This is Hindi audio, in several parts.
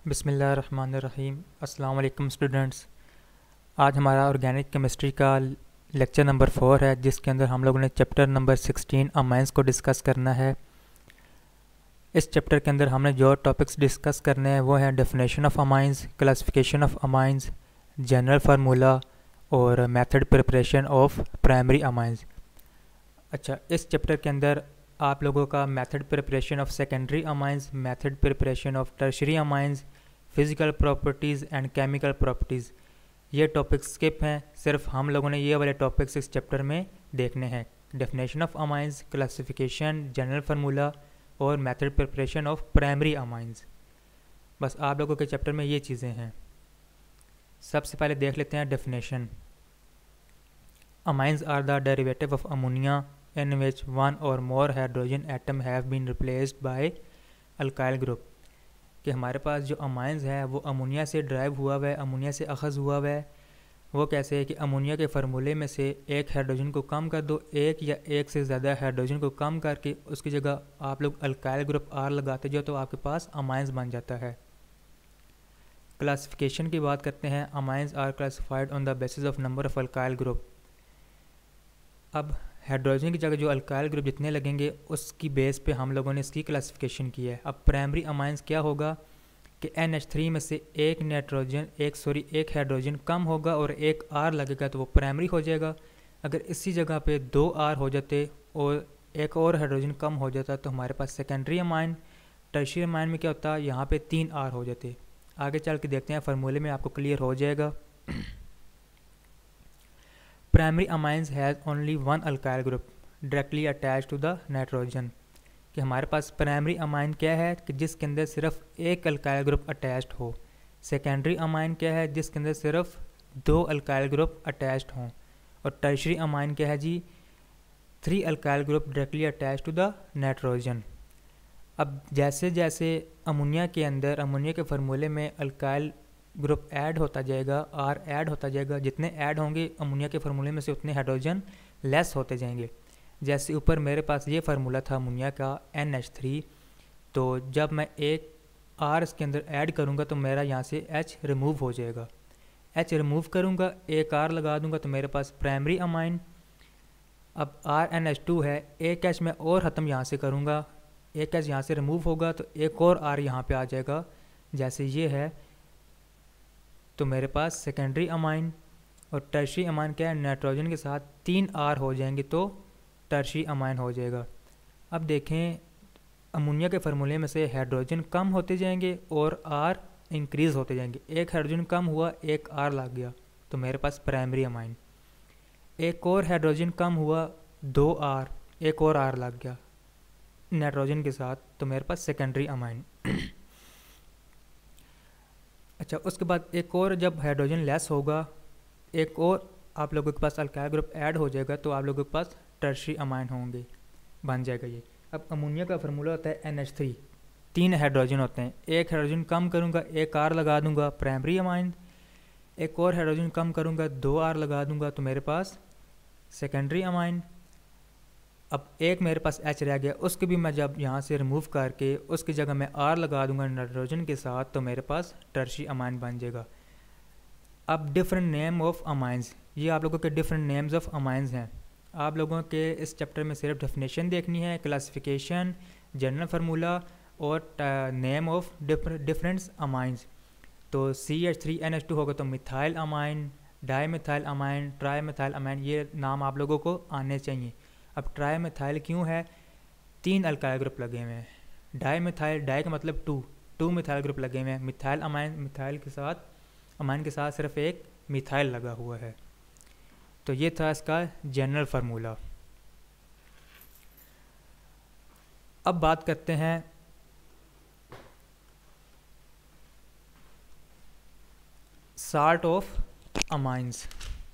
बिस्मिल्लाहिर्रहमानिर्रहीम। अस्सलाम वालेकुम स्टूडेंट्स। आज हमारा ऑर्गेनिक केमिस्ट्री का लेक्चर नंबर 4 है, जिसके अंदर हम लोगों ने चैप्टर नंबर 16 अमाइंस को डिस्कस करना है। इस चैप्टर के अंदर हमने जो टॉपिक्स डिस्कस करने हैं वो हैं definition of amines, classification of amines, general formula और method preparation of primary amines. अच्छा, इस चैप्टर के अंदर आप लोगों का method preparation of secondary amines, method preparation of tertiary amines, physical properties and chemical properties, ये टॉपिक्स स्किप हैं। सिर्फ हम लोगों ने ये वाले टॉपिक्स इस चैप्टर में देखने हैं। Definition of amines, classification, general formula और method preparation of primary amines. बस आप लोगों के चैप्टर में ये चीज़ें हैं। सबसे पहले देख लेते हैं definition. Amines are the derivative of ammonia in which one or more hydrogen atom have been replaced by alkyl group। कि हमारे पास जो अमाइंस है वो अमोनिया से ड्राइव हुआ हुआ है, अमोनिया से अखज़ हुआ हुआ है। वो कैसे है कि अमोनिया के फार्मूले में से एक हाइड्रोजन को कम कर दो, एक या एक से ज़्यादा हाइड्रोजन को कम करके उसकी जगह आप लोग अल्काइल ग्रुप आर लगाते जो, तो आपके पास अमाइंस बन जाता है। क्लासिफिकेशन की बात करते हैं। Amines are classified on the basis of number of alkyl group. अब हाइड्रोजन की जगह जो अल्काइल ग्रुप जितने लगेंगे उसकी बेस पे हम लोगों ने इसकी क्लासिफिकेशन की है। अब प्राइमरी अमाइंस क्या होगा कि NH3 में से एक हाइड्रोजन कम होगा और एक R लगेगा तो वो प्राइमरी हो जाएगा। अगर इसी जगह पे 2 R हो जाते और एक और हाइड्रोजन कम हो जाता तो हमारे पास सेकेंडरी अमाइन। टर्शियरी अमाइन में क्या होता, यहाँ पे 3 R हो जाते। आगे चल के देखते हैं, फार्मूले में आपको क्लियर हो जाएगा। Primary amines has only one alkyl group directly attach to the nitrogen. कि हमारे पास प्राइमरी अमाइन क्या है कि जिसके अंदर सिर्फ एक अल्काइल ग्रुप अटैच्ड हो। सेकेंडरी अमाइन क्या है जिसके अंदर सिर्फ 2 अल्काइल ग्रुप अटैच्ड हों। और टर्शरी अमाइन क्या है जी, 3 alkyl group directly attach to the nitrogen. अब जैसे जैसे अमोनिया के अंदर अमोनिया के फार्मूले में अल्काइल ग्रुप ऐड होता जाएगा, आर ऐड होता जाएगा, जितने ऐड होंगे अमोनिया के फार्मूले में से उतने हाइड्रोजन लेस होते जाएंगे। जैसे ऊपर मेरे पास ये फार्मूला था अमोनिया का NH3, तो जब मैं एक आर इसके अंदर ऐड करूँगा तो मेरा यहाँ से H रिमूव हो जाएगा। H रिमूव करूँगा, एक आर लगा दूँगा तो मेरे पास प्राइमरी अमाइन। अब RNH2 है, एक H मैं और ख़त्म यहाँ से करूँगा, एक H यहाँ से रिमूव होगा तो एक और R यहाँ पे आ जाएगा। जैसे ये है तो मेरे पास सेकेंडरी अमाइन। और टर्शरी अमाइन क्या है, नाइट्रोजन के साथ 3 R हो जाएंगे तो टर्शरी अमाइन हो जाएगा। अब देखें, अमोनिया के फार्मूले में से हाइड्रोजन कम होते जाएंगे और R इंक्रीज़ होते जाएंगे। एक हाइड्रोजन कम हुआ, एक R लग गया तो मेरे पास प्राइमरी अमाइन। एक और हाइड्रोजन कम हुआ, 2 R, एक और R लग गया नाइट्रोजन के साथ तो मेरे पास सेकेंडरी अमाइन। अच्छा, उसके बाद एक और जब हाइड्रोजन लेस होगा, एक और आप लोगों के पास अल्काइल ग्रुप ऐड हो जाएगा तो आप लोगों के पास टर्शरी अमाइन होंगे, बन जाएगा ये। अब अमोनिया का फार्मूला होता है NH3, 3 हाइड्रोजन होते हैं। एक हाइड्रोजन कम करूँगा, एक R लगा दूँगा, प्राइमरी अमाइन। एक और हाइड्रोजन कम करूँगा, 2 R लगा दूँगा तो मेरे पास सेकेंडरी अमाइन। अब एक मेरे पास H रह गया, उसको भी मैं जब यहाँ से रिमूव करके उसकी जगह मैं R लगा दूंगा नाइट्रोजन के साथ तो मेरे पास टर्शरी अमाइन बन जाएगा। अब डिफरेंट नेम ऑफ अमाइंस, ये आप लोगों के डिफरेंट नेम्स ऑफ अमाइंस हैं। आप लोगों के इस चैप्टर में सिर्फ डेफिनेशन देखनी है, क्लासिफिकेशन, जनरल फार्मूला और नेम ऑफ डिफरेंट अमाइंस। तो CH3NH2 होगा तो methyl amine, dimethyl amine, trimethyl amine, ये नाम आप लोगों को आने चाहिए। अब ट्राई मिथाइल क्यों है, 3 अल्काइल ग्रुप लगे हुए हैं। डाई मिथाइल, डाई का मतलब 2 मिथाइल ग्रुप लगे हुए हैं। मिथाइल अमाइन, मिथाइल के साथ अमाइन के साथ सिर्फ एक मिथाइल लगा हुआ है। तो ये था इसका जनरल फार्मूला। अब बात करते हैं salt of amines.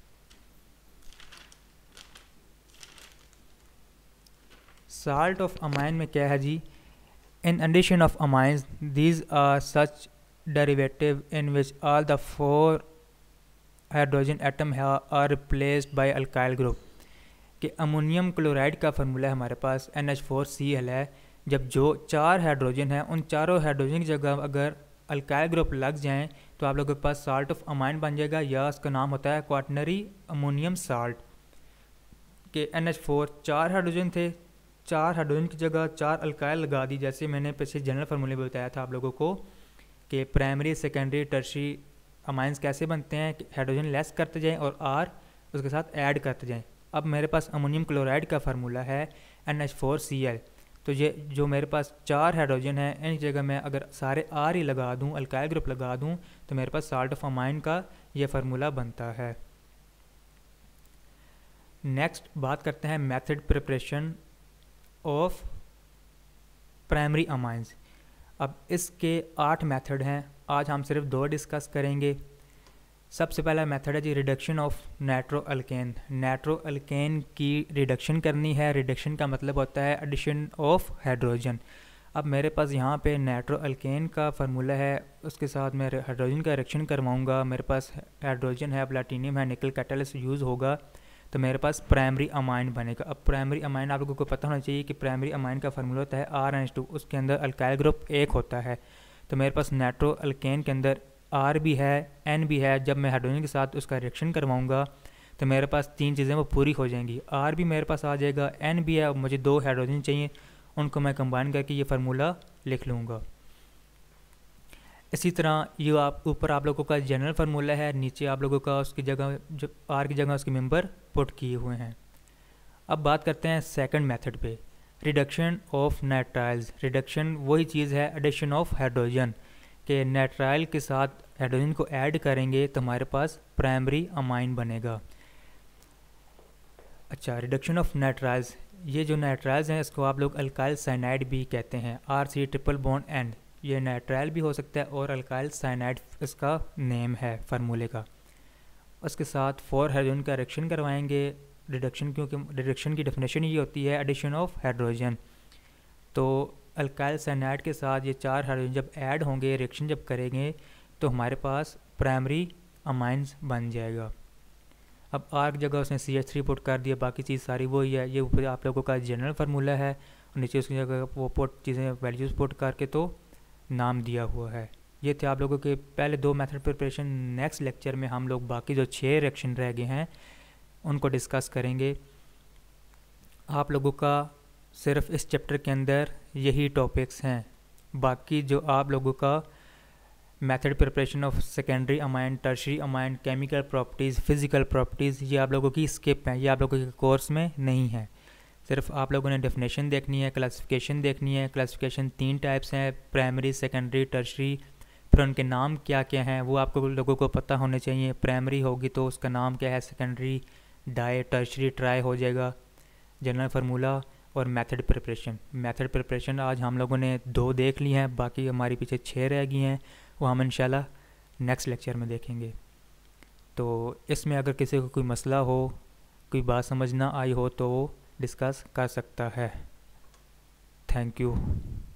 Salt of amine में क्या है जी, in addition of amines these are such derivative in which all the 4 hydrogen atom are replaced by alkyl group. कि अमोनियम क्लोराइड का फार्मूला है हमारे पास NH4Cl है। जब जो 4 हाइड्रोजन है उन चारों हाइड्रोजन की जगह अगर अल्काइल ग्रुप लग जाएं तो आप लोगों के पास साल्ट ऑफ अमाइन बन जाएगा, या उसका नाम होता है क्वाटनरी अमोनियम साल्ट। के NH4 4 हाइड्रोजन थे, 4 हाइड्रोजन की जगह 4 अल्काइल लगा दी, जैसे मैंने पीछे जनरल फार्मूले में बताया था आप लोगों को कि प्राइमरी सेकेंडरी टर्शरी अमाइंस कैसे बनते हैं, हाइड्रोजन लेस करते जाएं और R उसके साथ ऐड करते जाएं। अब मेरे पास अमोनियम क्लोराइड का फार्मूला है NH4Cl, तो ये जो मेरे पास 4 हाइड्रोजन है इन जगह मैं अगर सारे R ही लगा दूं, अल्काइल ग्रुप लगा दूं, तो मेरे पास साल्ट ऑफ अमाइन का ये फार्मूला बनता है। नेक्स्ट बात करते हैं method preparation of primary amines. अब इसके 8 मेथड हैं, आज हम सिर्फ 2 डिस्कस करेंगे। सबसे पहला मेथड है जी reduction of nitro alkane. Nitro alkane की रिडक्शन करनी है। रिडक्शन का मतलब होता है एडिशन ऑफ हाइड्रोजन। अब मेरे पास यहाँ पे नाइट्रो अल्केन का फार्मूला है, उसके साथ मैं हाइड्रोजन का रिएक्शन करवाऊँगा। मेरे पास हाइड्रोजन है, प्लैटिनियम है, निकल कैटलिस्ट यूज़ होगा, तो मेरे पास प्राइमरी अमाइन बनेगा। अब प्राइमरी अमाइन आप लोगों को पता होना चाहिए कि प्राइमरी अमाइन का फार्मूला होता है RNH2, उसके अंदर अल्काइल ग्रुप 1 होता है। तो मेरे पास नाइट्रो अल्केन के अंदर R भी है, N भी है। जब मैं हाइड्रोजन के साथ उसका रिएक्शन करवाऊँगा तो मेरे पास 3 चीज़ें वो पूरी हो जाएंगी। R भी मेरे पास आ जाएगा, N भी है, मुझे 2 हाइड्रोजन चाहिए, उनको मैं कंबाइन करके ये फार्मूला लिख लूँगा। इसी तरह ये आप ऊपर आप लोगों का जनरल फार्मूला है, नीचे आप लोगों का उसकी जगह जो R की जगह उसके मेंबर पुट किए हुए हैं। अब बात करते हैं सेकंड मेथड पे, रिडक्शन ऑफ नाइट्राइल्स। रिडक्शन वही चीज़ है एडिशन ऑफ हाइड्रोजन, के नाइट्राइल के साथ हाइड्रोजन को ऐड करेंगे तो हमारे पास प्राइमरी अमाइन बनेगा। अच्छा, रिडक्शन ऑफ नाइट्राइल्स, ये जो नाइट्राइल्स हैं इसको आप लोग अल्काइल साइनाइड भी कहते हैं, RC ट्रिपल बॉन्ड N। ये नाइट्राइल भी हो सकता है और अल्काइल साइनाइड इसका नेम है फार्मूले का। उसके साथ 4 हाइड्रोजन का रिएक्शन करवाएंगे। रिडक्शन, क्योंकि रिडक्शन की डेफिनेशन ये होती है एडिशन ऑफ हाइड्रोजन, तो अल्काइल साइनाइड के साथ ये 4 हाइड्रोजन जब ऐड होंगे, रिएक्शन जब करेंगे, तो हमारे पास प्राइमरी अमाइंस बन जाएगा। अब R की जगह उसने CH3 पुट कर दिया, बाकी चीज़ सारी वही है। ये ऊपर आप लोगों का जनरल फार्मूला है और नीचे उसकी जगह वो पुट चीज़ें वैल्यूज़ पुट करके तो नाम दिया हुआ है। ये थे आप लोगों के पहले 2 मेथड प्रिपरेशन। नेक्स्ट लेक्चर में हम लोग बाकी जो 6 रिएक्शन रह गए हैं उनको डिस्कस करेंगे। आप लोगों का सिर्फ इस चैप्टर के अंदर यही टॉपिक्स हैं, बाकी जो आप लोगों का method preparation of secondary amine, tertiary amine, chemical properties, physical properties, ये आप लोगों की स्किप हैं, ये आप लोगों के कोर्स में नहीं है। सिर्फ आप लोगों ने डेफिनेशन देखनी है, क्लासिफिकेशन देखनी है। क्लासिफिकेशन 3 टाइप्स हैं, प्राइमरी, सेकेंडरी, टर्शरी। फिर उनके नाम क्या क्या हैं वो आपको लोगों को पता होने चाहिए। प्राइमरी होगी तो उसका नाम क्या है, सेकेंडरी डाई, टर्शरी ट्राई हो जाएगा। जनरल फार्मूला और मेथड प्रिपरेशन। मेथड प्रिपरेशन आज हम लोगों ने 2 देख ली हैं, बाकी हमारी पीछे 6 रह गई हैं, वो हम इंशाल्लाह नेक्स्ट लेक्चर में देखेंगे। तो इसमें अगर किसी को कोई मसला हो, कोई बात समझ ना आई हो तो वो डिस्कस कर सकता है। Thank you.